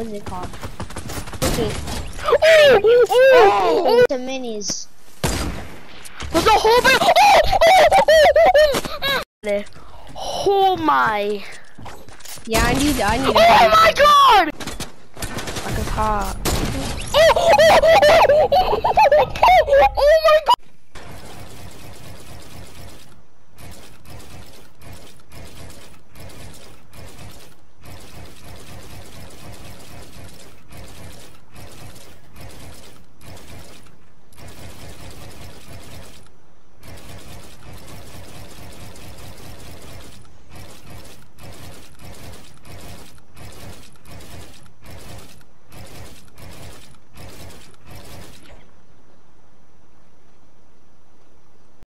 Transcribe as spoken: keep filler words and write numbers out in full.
what is it called? Okay. Oh, oh, oh. The minis. There's a whole big. Oh, oh, oh, oh. Oh my. Yeah, I need. I need. Oh my god! Like a car. Oh, oh, oh, oh, oh, oh, oh, oh my god!